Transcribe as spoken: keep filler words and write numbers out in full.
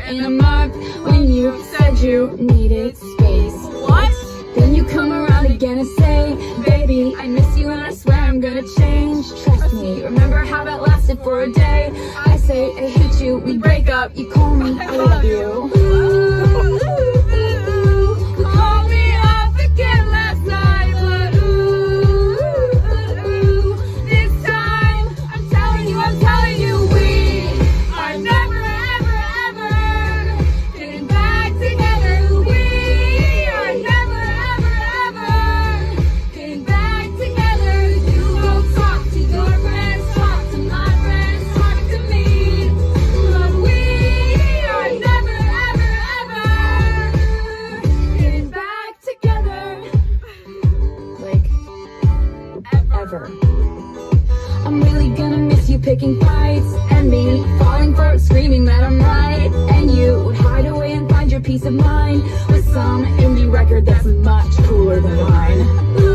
in a month when you said you needed space. What? Then you come around again and say, baby, I miss you and I swear I'm gonna change. Trust me, remember how that lasted for a day? I say I hate you, we break up, you call me, I love you. You called me up again last night, but ooh, this time I'm telling you, I'm telling you, we are never, ever, ever getting back together. We are never, ever, ever getting back together. You go talk to your friends, talk to my friends, talk to me, but we are never, ever, ever getting back together. Like, ever. I'm really gonna miss you picking fights, and me falling for it, screaming that I'm right. And you would hide away and find your peace of mind with some indie record that's much cooler than mine.